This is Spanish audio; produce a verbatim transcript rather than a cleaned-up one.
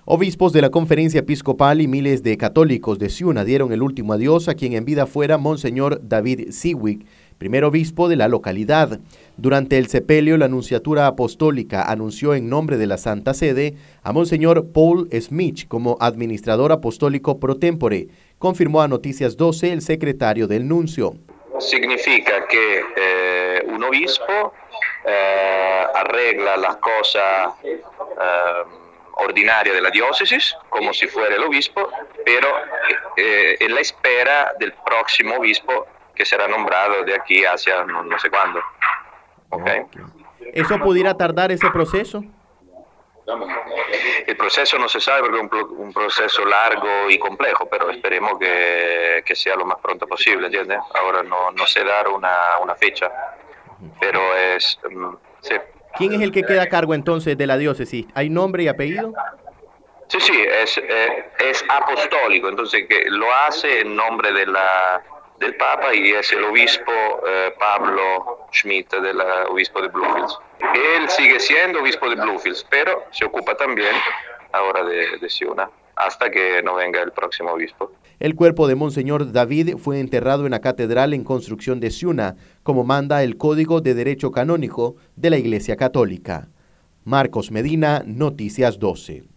Obispos de la Conferencia Episcopal y miles de católicos de Ciuna dieron el último adiós a quien en vida fuera Monseñor David Siwik, primer obispo de la localidad. Durante el sepelio, la Nunciatura Apostólica anunció en nombre de la Santa Sede a Monseñor Paul Smith como administrador apostólico pro tempore, confirmó a Noticias doce el secretario del nuncio. Significa que eh, un obispo eh, arregla las cosas eh, ordinarias de la diócesis, como si fuera el obispo, pero eh, en la espera del próximo obispo que será nombrado de aquí hacia no, no sé cuándo. ¿Okay? ¿Eso pudiera tardar ese proceso? El proceso no se sabe porque es un, un proceso largo y complejo, pero esperemos que, que sea lo más pronto posible, ¿entiendes? Ahora no, no sé dar una, una fecha, pero es... Um, sí. ¿Quién es el que queda a cargo entonces de la diócesis? ¿Hay nombre y apellido? Sí, sí, es, eh, es apostólico, entonces que lo hace en nombre de la, del Papa y es el obispo eh, Pablo Schmidt, del obispo de Bluefields. Él sigue siendo obispo de Bluefields, pero se ocupa también ahora de, de Ciuna, hasta que no venga el próximo obispo. El cuerpo de Monseñor David fue enterrado en la catedral en construcción de Ciuna, como manda el Código de Derecho Canónico de la Iglesia Católica. Marcos Medina, Noticias doce.